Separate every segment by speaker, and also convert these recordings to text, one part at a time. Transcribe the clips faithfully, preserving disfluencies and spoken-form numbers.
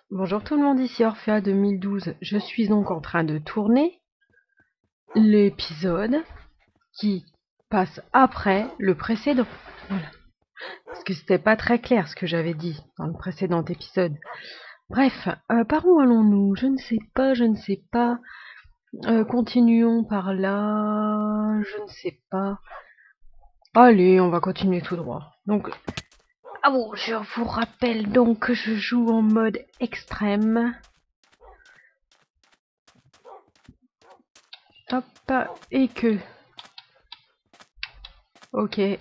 Speaker 1: Bonjour tout le monde, ici Orphea deux mille douze. Je suis donc en train de tourner l'épisode qui passe après le précédent. Voilà. Parce que c'était pas très clair ce que j'avais dit dans le précédent épisode. Bref, euh, par où allons-nous? Je ne sais pas, je ne sais pas. Euh, continuons par là. Je ne sais pas. Allez, on va continuer tout droit. Donc, ah bon, je vous rappelle donc que je joue en mode extrême. Hop, et que... Ok. Et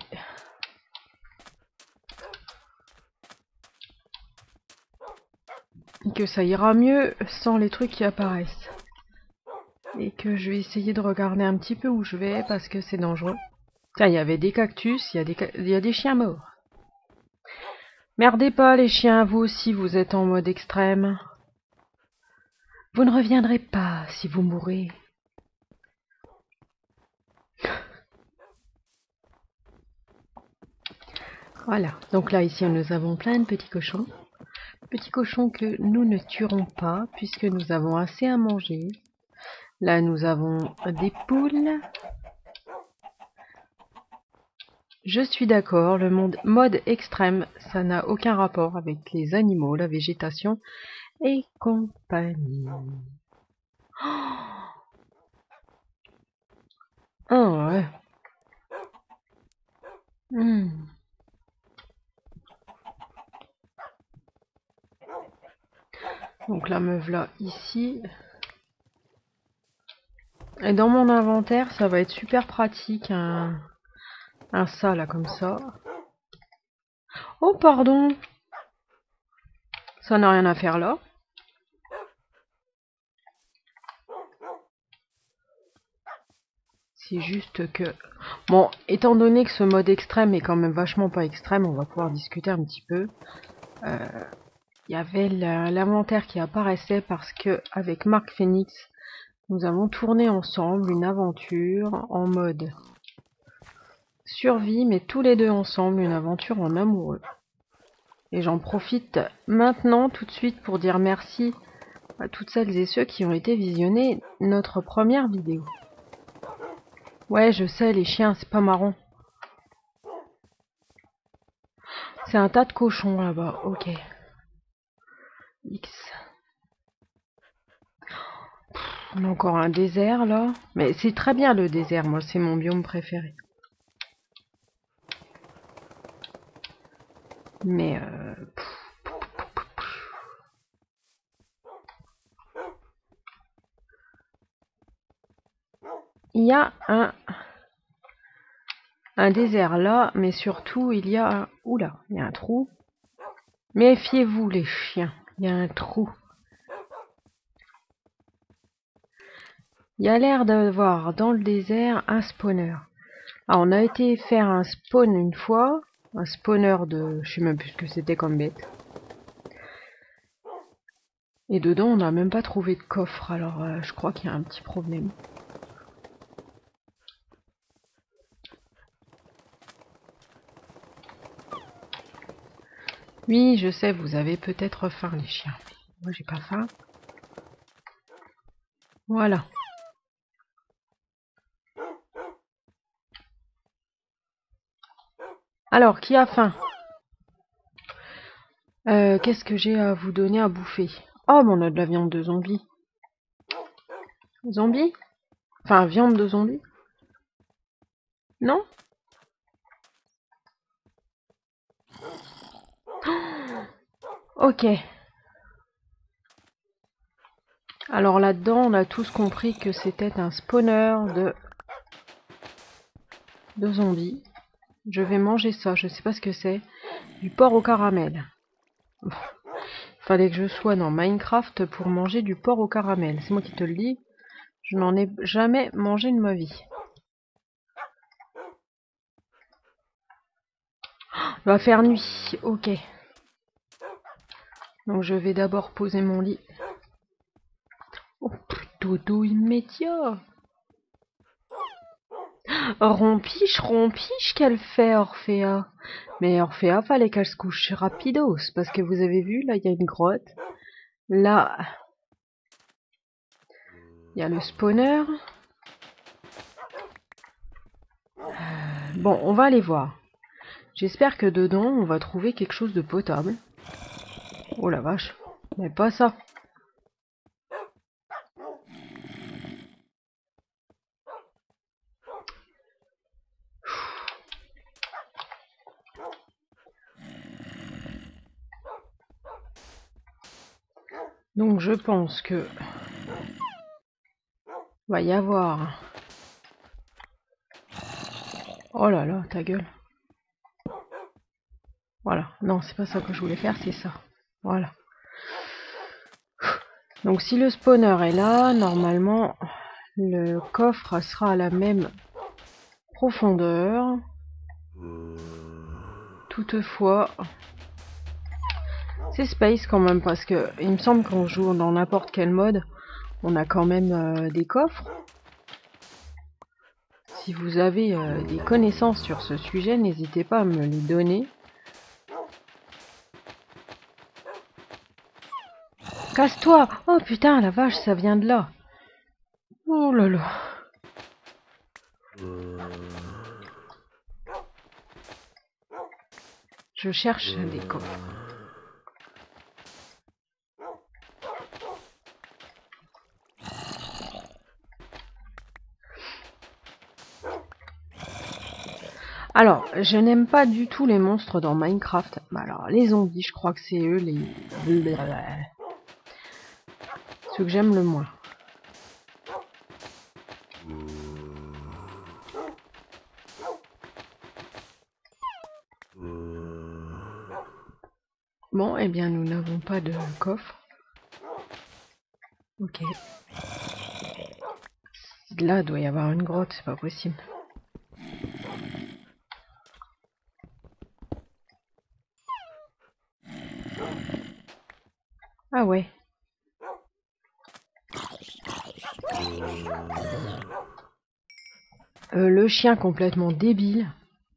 Speaker 1: que ça ira mieux sans les trucs qui apparaissent. Et que je vais essayer de regarder un petit peu où je vais parce que c'est dangereux. Tiens, il y avait des cactus, il y a des, ca... il y a des chiens morts. Merdez pas les chiens, vous aussi vous êtes en mode extrême. Vous ne reviendrez pas si vous mourrez. Voilà, donc là ici nous avons plein de petits cochons. Petits cochons que nous ne tuerons pas puisque nous avons assez à manger. Là nous avons des poules. Je suis d'accord, le monde mode extrême, ça n'a aucun rapport avec les animaux, la végétation et compagnie. Oh ouais. Mmh. Donc la meuf là, ici. Et dans mon inventaire, ça va être super pratique, un, un ça là comme ça. Oh pardon. Ça n'a rien à faire là. C'est juste que... Bon, étant donné que ce mode extrême est quand même vachement pas extrême, on va pouvoir discuter un petit peu. Euh, Il y avait l'inventaire qui apparaissait parce que avec Marc Phoenix, nous avons tourné ensemble une aventure en mode survie, mais tous les deux ensemble, une aventure en amoureux. Et j'en profite maintenant tout de suite pour dire merci à toutes celles et ceux qui ont été visionner notre première vidéo. Ouais, je sais, les chiens, c'est pas marrant. C'est un tas de cochons là-bas, ok. X. On a encore un désert là. Mais c'est très bien le désert, moi c'est mon biome préféré. Mais euh... il y a un un désert là, mais surtout il y a un... Oula, il y a un trou. Méfiez-vous les chiens, il y a un trou. Il y a l'air d'avoir dans le désert un spawner. Ah, on a été faire un spawn une fois, un spawner de... je sais même plus ce que c'était comme bête. Et dedans on n'a même pas trouvé de coffre, alors euh, je crois qu'il y a un petit problème. Oui, je sais, vous avez peut-être faim les chiens. Moi j'ai pas faim. Voilà. Alors, qui a faim? euh, Qu'est-ce que j'ai à vous donner à bouffer? Oh, mais on a de la viande de zombie. Zombie? Enfin, viande de zombie? Non? Ok. Alors là-dedans, on a tous compris que c'était un spawner de... de zombies. Je vais manger ça, je sais pas ce que c'est. Du porc au caramel. Fallait que je sois dans Minecraft pour manger du porc au caramel. C'est moi qui te le dis. Je n'en ai jamais mangé de ma vie. Il va faire nuit, ok. Donc je vais d'abord poser mon lit. Oh, dodo immédiat. Rompiche, rompiche qu'elle fait, Orphea. Mais Orphea, fallait qu'elle se couche rapidos, parce que vous avez vu, là, il y a une grotte. Là, il y a le spawner. Bon, on va aller voir. J'espère que dedans, on va trouver quelque chose de potable. Oh la vache, mais pas ça. Donc je pense que va y avoir... Oh là là, ta gueule. Voilà, non, c'est pas ça que je voulais faire, c'est ça. Voilà. Donc si le spawner est là, normalement, le coffre sera à la même profondeur. Toutefois, c'est space quand même, parce que il me semble qu'on joue dans n'importe quel mode, on a quand même euh, des coffres. Si vous avez euh, des connaissances sur ce sujet, n'hésitez pas à me les donner. Casse-toi! Oh putain, la vache, ça vient de là. Oh là là. Je cherche des coffres. Alors, je n'aime pas du tout les monstres dans Minecraft. Alors, les zombies, je crois que c'est eux les... ceux que j'aime le moins. Bon, eh bien, nous n'avons pas de coffre. Ok. Là, il doit y avoir une grotte, c'est pas possible. Ah ouais. Euh, le chien complètement débile.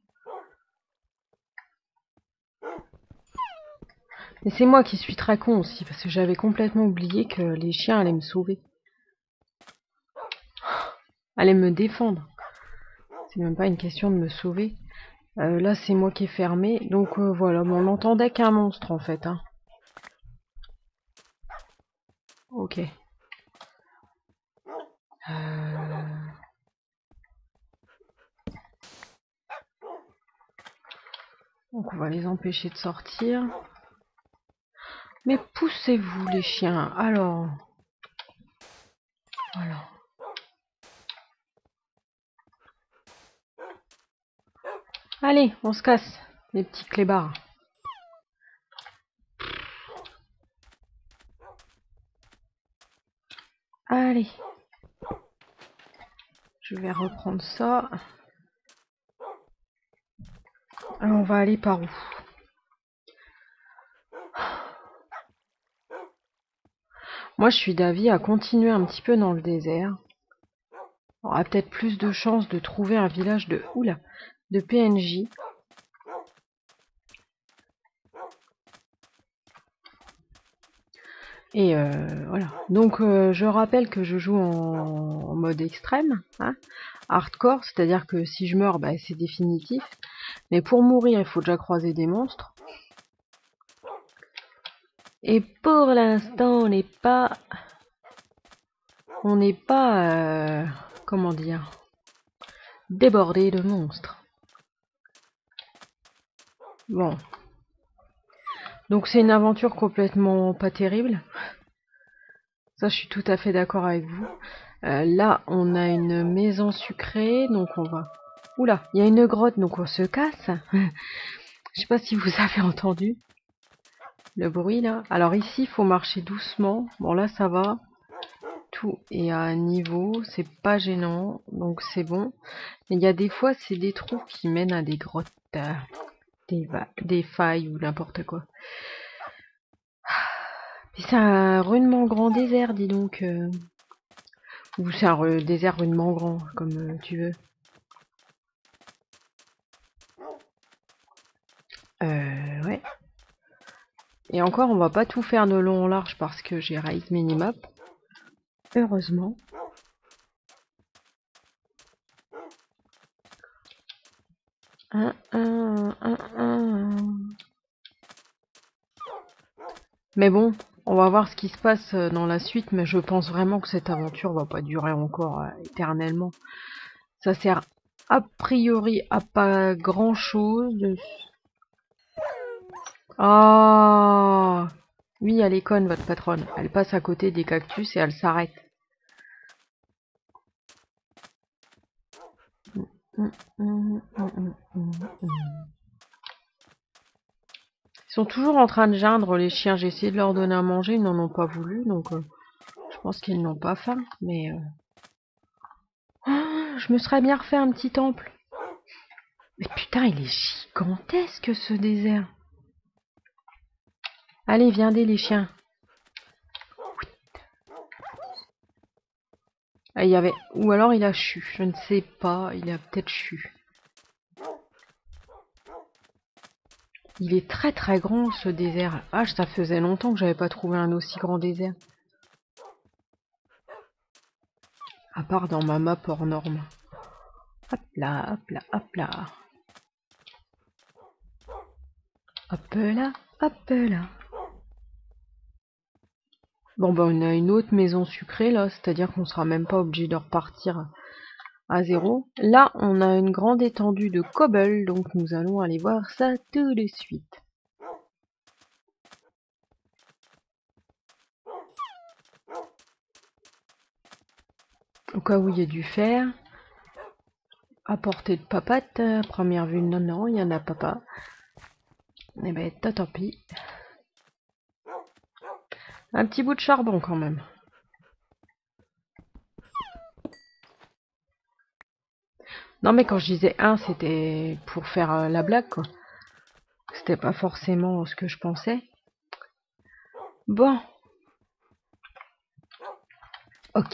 Speaker 1: Mais c'est moi qui suis très con aussi, parce que j'avais complètement oublié que les chiens allaient me sauver. Allaient me défendre. C'est même pas une question de me sauver. Euh, là, c'est moi qui ai fermé. Donc euh, voilà, bon, on n'entendait qu'un monstre en fait. Hein. Ok. Euh... Donc on va les empêcher de sortir. Mais poussez-vous les chiens. Alors. Voilà. Allez, on se casse, les petits clébards. Allez. Je vais reprendre ça. Alors, on va aller par où? Moi, je suis d'avis à continuer un petit peu dans le désert. On aura peut-être plus de chances de trouver un village de... Oula, de P N J. Et euh, voilà. Donc, euh, je rappelle que je joue en, en mode extrême, hein, hardcore, c'est-à-dire que si je meurs, bah, c'est définitif. Mais pour mourir, il faut déjà croiser des monstres. Et pour l'instant, on n'est pas... On n'est pas... Euh, comment dire... débordé de monstres. Bon. Donc c'est une aventure complètement pas terrible. Ça, je suis tout à fait d'accord avec vous. Euh, là, on a une maison sucrée, donc on va... Oula, il y a une grotte, donc on se casse. Je sais pas si vous avez entendu le bruit, là. Alors ici, il faut marcher doucement. Bon, là, ça va. Tout est à un niveau, c'est pas gênant, donc c'est bon. Mais il y a des fois, c'est des trous qui mènent à des grottes, euh, des, des failles ou n'importe quoi. Puis c'est un rudement grand désert, dis donc. Euh... Ou c'est un désert rudement grand, comme euh, tu veux. Euh, ouais. Et encore, on va pas tout faire de long en large parce que j'ai raise minimap. Heureusement. Un, un, un, un. Mais bon, on va voir ce qui se passe dans la suite, mais je pense vraiment que cette aventure va pas durer encore euh, éternellement. Ça sert a priori à pas grand chose. Ah, oh oui, elle est conne, votre patronne. Elle passe à côté des cactus et elle s'arrête. Ils sont toujours en train de geindre, les chiens. J'ai essayé de leur donner à manger, ils n'en ont pas voulu, donc euh, je pense qu'ils n'ont pas faim. Mais euh... oh, je me serais bien refait un petit temple. Mais putain, il est gigantesque ce désert. Allez, viendez les chiens. Ah, il y avait... Ou alors il a chu, je ne sais pas, il a peut-être chu. Il est très très grand ce désert. Ah, ça faisait longtemps que j'avais pas trouvé un aussi grand désert. À part dans ma map hors norme. Hop là, hop là, hop là. Hop là, hop là. Bon ben on a une autre maison sucrée là, c'est-à-dire qu'on sera même pas obligé de repartir à zéro. Là, on a une grande étendue de cobble, donc nous allons aller voir ça tout de suite. Au cas où il y a du fer. À portée de papate, à première vue, non, non, il y en a pas. Eh ben, tant pis. Un petit bout de charbon quand même. Non mais quand je disais un, c'était pour faire euh, la blague quoi. C'était pas forcément ce que je pensais. Bon. Ok.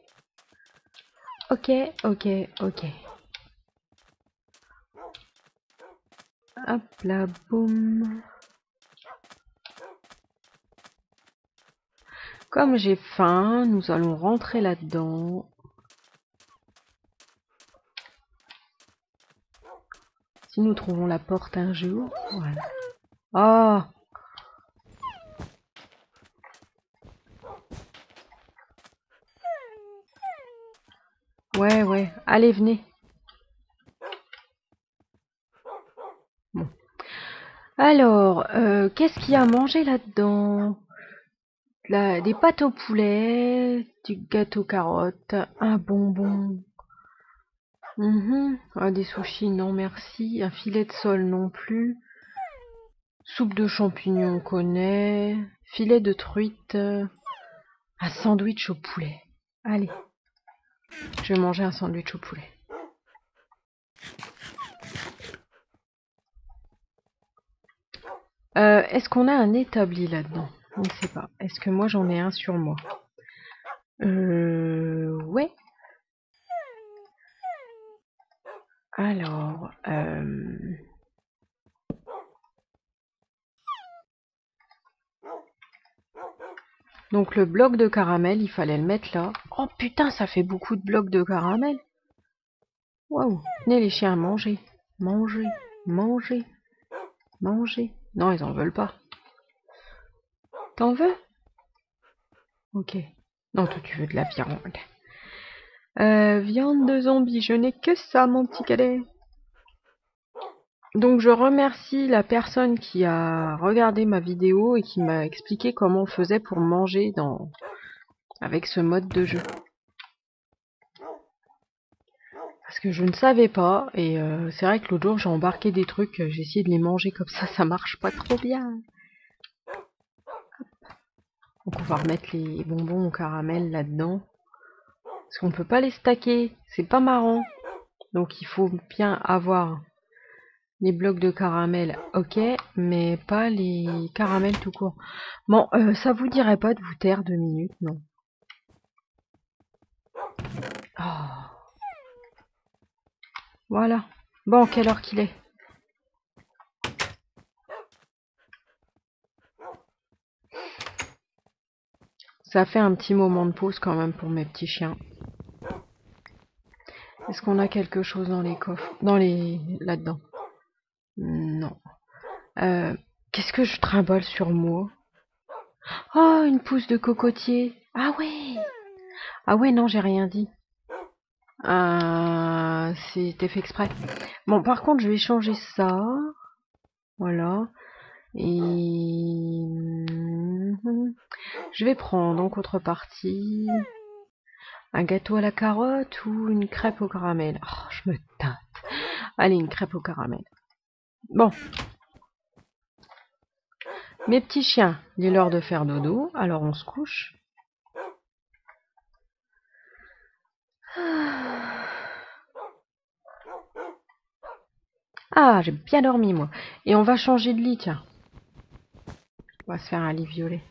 Speaker 1: Ok, ok, ok. Hop là, boum. Comme j'ai faim, nous allons rentrer là-dedans. Si nous trouvons la porte un jour, voilà. Oh! Ouais, ouais. Allez, venez. Bon. Alors, euh, qu'est-ce qu'il y a à manger là-dedans? La- Des pâtes au poulet, du gâteau carotte, un bonbon. Mhm. Ah, des sushis, non merci. Un filet de sole, non plus. Soupe de champignons, on connaît. Filet de truite. Un sandwich au poulet. Allez. Je vais manger un sandwich au poulet. Euh, Est-ce qu'on a un établi là-dedans? Je ne sais pas. Est-ce que moi j'en ai un sur moi? Euh... Ouais. Alors... Euh... Donc le bloc de caramel, il fallait le mettre là. Oh putain, ça fait beaucoup de blocs de caramel. Waouh. Venez les chiens, mangez. Mangez. Mangez. Mangez. Non, ils en veulent pas. T'en veux? Ok. Non, toi tu veux de la viande. Euh, viande de zombie, je n'ai que ça, mon petit cadet. Donc je remercie la personne qui a regardé ma vidéo et qui m'a expliqué comment on faisait pour manger dans avec ce mode de jeu. Parce que je ne savais pas, et euh, c'est vrai que l'autre jour j'ai embarqué des trucs, j'ai essayé de les manger comme ça, ça marche pas trop bien. Donc on va remettre les bonbons au caramel là-dedans. Parce qu'on peut pas les stacker, c'est pas marrant. Donc il faut bien avoir les blocs de caramel, ok, mais pas les caramels tout court. Bon, euh, ça vous dirait pas de vous taire deux minutes, non? Oh. Voilà. Bon, quelle heure qu'il est? Ça fait un petit moment de pause quand même pour mes petits chiens. Est-ce qu'on a quelque chose dans les coffres? Dans les... là-dedans? Non. Euh, Qu'est-ce que je trimballe sur moi? Oh, une pousse de cocotier. Ah ouais. Ah ouais, non, j'ai rien dit. Euh, C'était fait exprès. Bon, par contre, je vais changer ça. Voilà. Et... je vais prendre en contrepartie un gâteau à la carotte ou une crêpe au caramel. Oh, je me tâte. Allez, une crêpe au caramel. Bon. Mes petits chiens, il est l'heure de faire dodo, alors on se couche. Ah, j'ai bien dormi, moi. Et on va changer de lit, tiens. On va se faire un lit violet.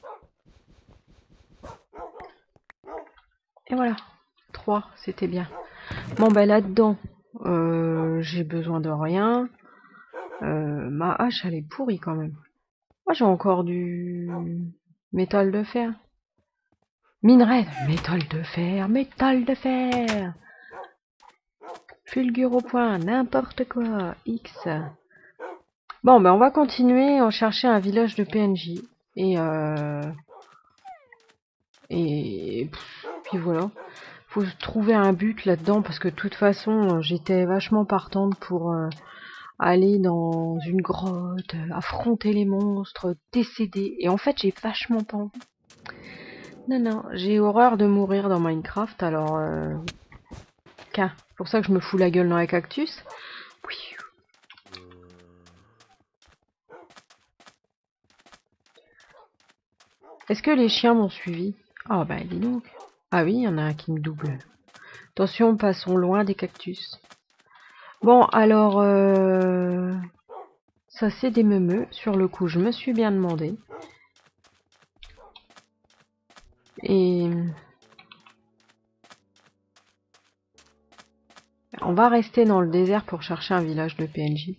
Speaker 1: Et voilà. Trois, c'était bien. Bon, ben là-dedans, euh, j'ai besoin de rien. Euh, ma hache, elle est pourrie quand même. Moi, j'ai encore du métal de fer. Minerai, métal de fer, métal de fer. Fulgure au point, n'importe quoi. X. Bon, ben on va continuer à chercher un village de P N J. Et euh... Et puis voilà. Faut trouver un but là-dedans parce que de toute façon, j'étais vachement partante pour euh, aller dans une grotte, affronter les monstres, décéder. Et en fait, j'ai vachement pas envie. Non, non, j'ai horreur de mourir dans Minecraft, alors... Euh... Qu'un, c'est pour ça que je me fous la gueule dans les cactus. Oui. Est-ce que les chiens m'ont suivi? Ah bah dis donc. Ah oui, il y en a un qui me double. Attention, passons loin des cactus. Bon, alors... Euh... ça c'est des meumeux. Sur le coup, je me suis bien demandé. Et... on va rester dans le désert pour chercher un village de P N J.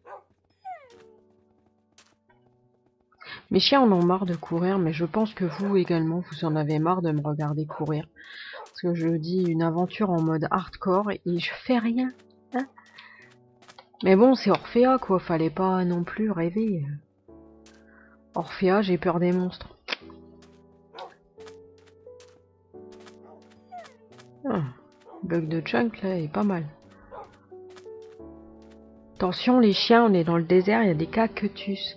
Speaker 1: Mes chiens en ont marre de courir, mais je pense que vous également, vous en avez marre de me regarder courir. Parce que je dis une aventure en mode hardcore et je fais rien. Hein, mais bon, c'est Orphea quoi, fallait pas non plus rêver. Orphea, j'ai peur des monstres. Ah, bug de chunk là est pas mal. Attention les chiens, on est dans le désert, il y a des cactus.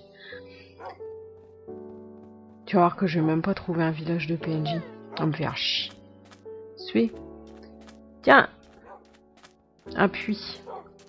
Speaker 1: Tu vas voir que je vais même pas trouver un village de P N J. On va me faire chier. Suis. Tiens. Un puits.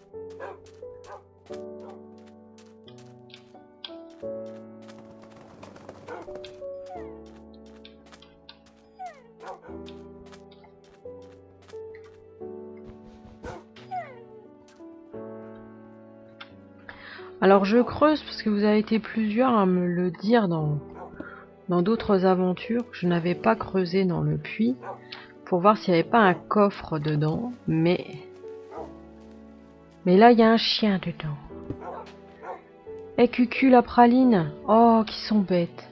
Speaker 1: Alors je creuse parce que vous avez été plusieurs à me le dire dans dans d'autres aventures. Je n'avais pas creusé dans le puits pour voir s'il n'y avait pas un coffre dedans, mais mais là il y a un chien dedans. Et Cucu la praline, oh qui sont bêtes.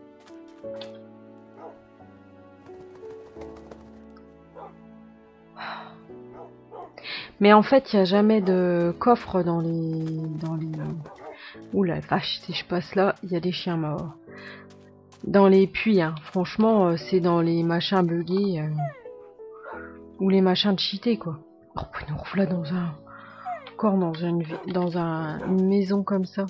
Speaker 1: Mais en fait il n'y a jamais de coffre dans les dans les. Ouh la vache, si je passe là, il y a des chiens morts. Dans les puits, hein. Franchement, euh, c'est dans les machins buggés. Euh, ou les machins de cheatés, quoi. Oh, nous revoilà dans un... encore dans une, dans un... une maison comme ça.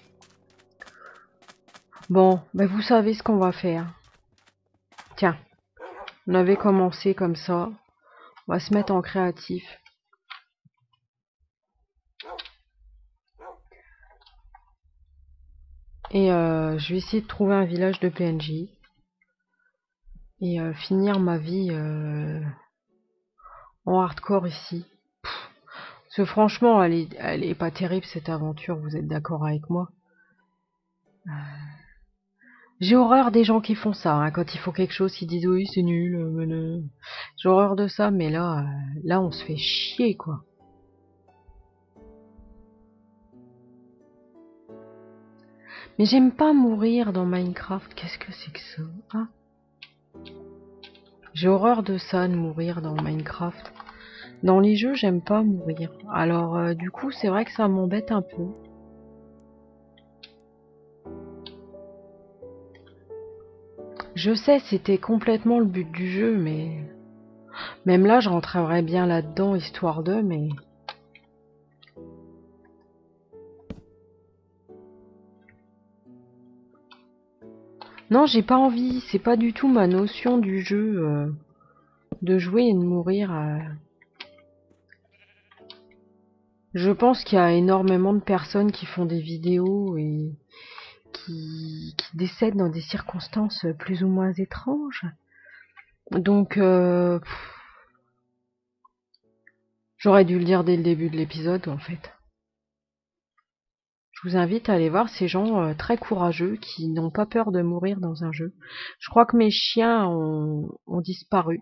Speaker 1: Bon, ben vous savez ce qu'on va faire. Tiens, on avait commencé comme ça. On va se mettre en créatif. Et euh, je vais essayer de trouver un village de P N J. Et euh, finir ma vie euh, en hardcore ici. Pff, parce que franchement, elle est, elle est pas terrible cette aventure, vous êtes d'accord avec moi? euh... J'ai horreur des gens qui font ça, hein. Quand il faut quelque chose, ils disent oui c'est nul. Euh, J'ai horreur de ça, mais là, euh, là on se fait chier quoi. Mais j'aime pas mourir dans Minecraft, qu'est-ce que c'est que ça? Ah. J'ai horreur de ça, de mourir dans Minecraft. Dans les jeux, j'aime pas mourir. Alors, euh, du coup, c'est vrai que ça m'embête un peu. Je sais, c'était complètement le but du jeu, mais... Même là, je rentrerais bien là-dedans, histoire de, mais... Non, j'ai pas envie. C'est pas du tout ma notion du jeu, euh, de jouer et de mourir. euh. Je pense qu'il y a énormément de personnes qui font des vidéos et qui, qui décèdent dans des circonstances plus ou moins étranges. Donc, euh, j'aurais dû le dire dès le début de l'épisode, en fait. Je vous invite à aller voir ces gens euh, très courageux qui n'ont pas peur de mourir dans un jeu. Je crois que mes chiens ont, ont disparu.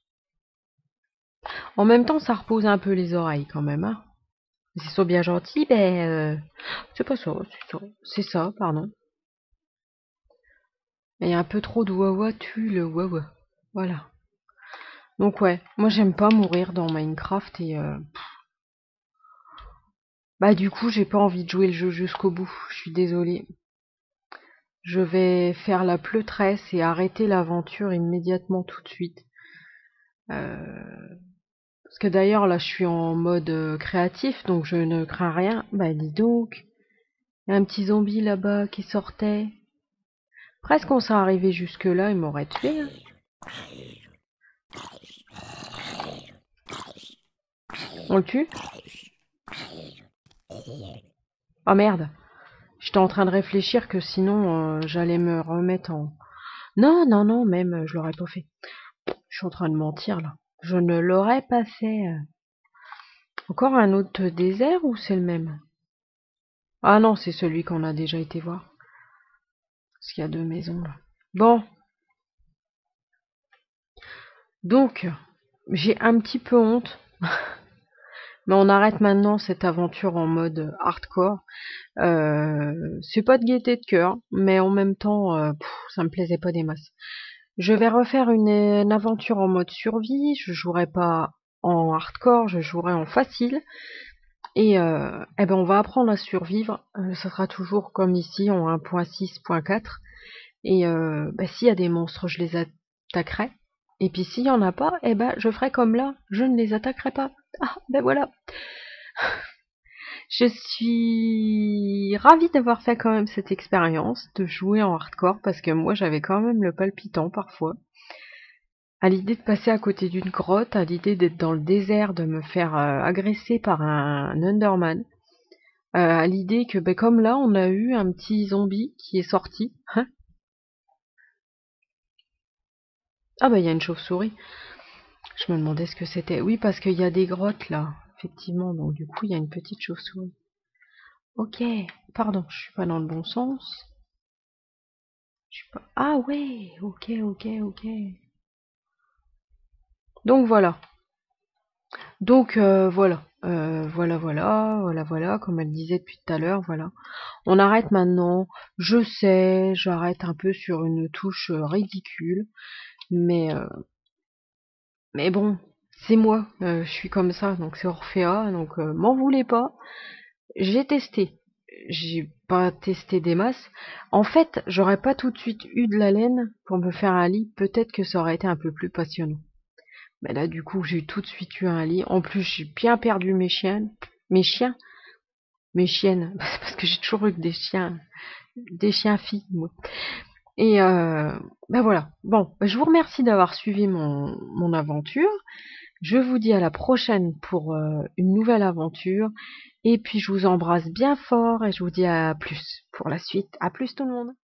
Speaker 1: En même temps, ça repose un peu les oreilles quand même. Hein. S'ils sont bien gentils, ben... Euh, c'est pas ça, c'est ça. C'est ça, pardon. Il y a un peu trop de wawa tue le wawa. Voilà. Donc ouais, moi j'aime pas mourir dans Minecraft et... Euh, bah du coup, j'ai pas envie de jouer le jeu jusqu'au bout. Je suis désolée. Je vais faire la pleutresse et arrêter l'aventure immédiatement tout de suite. Euh, parce que d'ailleurs, là, je suis en mode euh, créatif, donc je ne crains rien. Bah dis donc, il y a un petit zombie là-bas qui sortait. Presque on serait arrivé jusque-là, il m'aurait tué. Hein. On le tue? Oh merde, j'étais en train de réfléchir que sinon euh, j'allais me remettre en... Non, non, non, même, euh, je l'aurais pas fait. Je suis en train de mentir, là. Je ne l'aurais pas fait. euh. Encore un autre désert ou c'est le même? Ah non, c'est celui qu'on a déjà été voir. Parce qu'il y a deux maisons, là. Bon, donc, j'ai un petit peu honte. Mais on arrête maintenant cette aventure en mode hardcore. Euh, c'est pas de gaieté de cœur, mais en même temps, euh, pff, ça me plaisait pas des masses. Je vais refaire une, une aventure en mode survie. Je jouerai pas en hardcore, je jouerai en facile. Et euh, eh ben on va apprendre à survivre. Euh, ça sera toujours comme ici en un point six point quatre. Et euh, bah, s'il y a des monstres, je les attaquerai. Et puis s'il y en a pas, eh ben je ferai comme là, je ne les attaquerai pas. Ah ben voilà. Je suis ravie d'avoir fait quand même cette expérience de jouer en hardcore parce que moi j'avais quand même le palpitant parfois. À l'idée de passer à côté d'une grotte, à l'idée d'être dans le désert, de me faire euh, agresser par un Enderman, euh, à l'idée que ben, comme là on a eu un petit zombie qui est sorti. Hein. Ah bah il y a une chauve-souris. Je me demandais ce que c'était. Oui parce qu'il y a des grottes là, effectivement, donc du coup il y a une petite chauve-souris. Ok, pardon, je suis pas dans le bon sens. Je suis pas... Ah ouais, ok, ok, ok. Donc voilà. Donc euh, voilà. Euh, voilà, voilà, voilà, voilà, comme elle disait depuis tout à l'heure, voilà. On arrête maintenant. Je sais, j'arrête un peu sur une touche euh, ridicule, mais euh, mais bon, c'est moi. Euh, je suis comme ça, donc c'est Orphea, donc euh, m'en voulez pas. J'ai testé. J'ai pas testé des masses. En fait, j'aurais pas tout de suite eu de la laine pour me faire un lit. Peut-être que ça aurait été un peu plus passionnant. Mais là, du coup, j'ai tout de suite eu un lit. En plus, j'ai bien perdu mes chiens. Mes chiens. Mes chiennes. Parce que j'ai toujours eu des chiens. Des chiens filles, moi. Et euh, ben voilà. Bon, je vous remercie d'avoir suivi mon, mon aventure. Je vous dis à la prochaine pour euh, une nouvelle aventure. Et puis, je vous embrasse bien fort et je vous dis à plus pour la suite. À plus tout le monde.